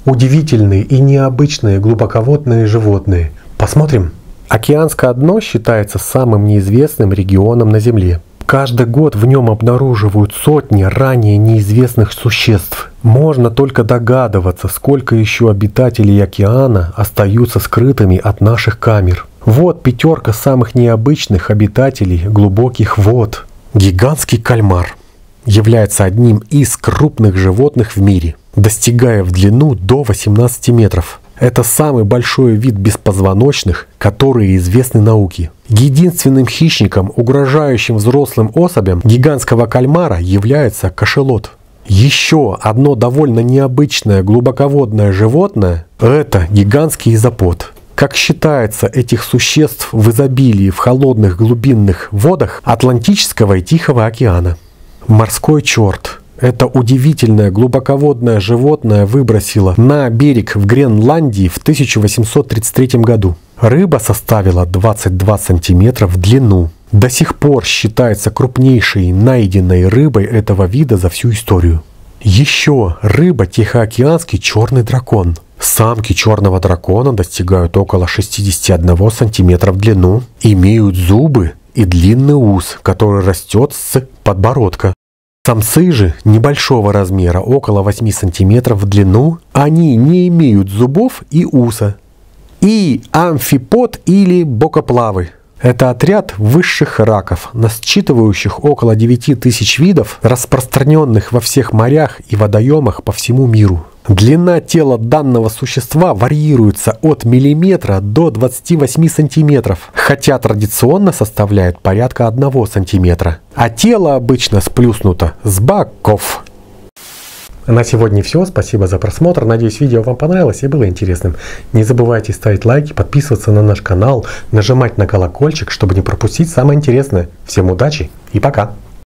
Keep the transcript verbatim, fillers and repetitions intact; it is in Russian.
Удивительные и необычные глубоководные животные. Посмотрим. Океанское дно считается самым неизвестным регионом на Земле. Каждый год в нем обнаруживают сотни ранее неизвестных существ. Можно только догадываться, сколько еще обитателей океана остаются скрытыми от наших камер. Вот пятерка самых необычных обитателей глубоких вод. Гигантский кальмар является одним из крупных животных в мире, достигая в длину до восемнадцати метров. Это самый большой вид беспозвоночных, которые известны науке. Единственным хищником, угрожающим взрослым особям гигантского кальмара, является кашалот. Еще одно довольно необычное глубоководное животное – это гигантский изопод. Как считается, этих существ в изобилии в холодных глубинных водах Атлантического и Тихого океана. Морской черт. Это удивительное глубоководное животное выбросило на берег в Гренландии в тысяча восемьсот тридцать третьем году. Рыба составила двадцать два сантиметра в длину. До сих пор считается крупнейшей найденной рыбой этого вида за всю историю. Еще рыба тихоокеанский черный дракон. Самки черного дракона достигают около шестидесяти одного сантиметра в длину, имеют зубы и длинный ус, который растет с подбородка. Самцы же небольшого размера, около восьми сантиметров в длину, они не имеют зубов и уса. И амфипод или бокоплавы. Это отряд высших раков, насчитывающих около девяти тысяч видов, распространенных во всех морях и водоемах по всему миру. Длина тела данного существа варьируется от миллиметра до двадцати восьми сантиметров, хотя традиционно составляет порядка одного сантиметра, а тело обычно сплюснуто с боков. На сегодня все. Спасибо за просмотр. Надеюсь, видео вам понравилось и было интересным. Не забывайте ставить лайки, подписываться на наш канал, нажимать на колокольчик, чтобы не пропустить самое интересное. Всем удачи и пока!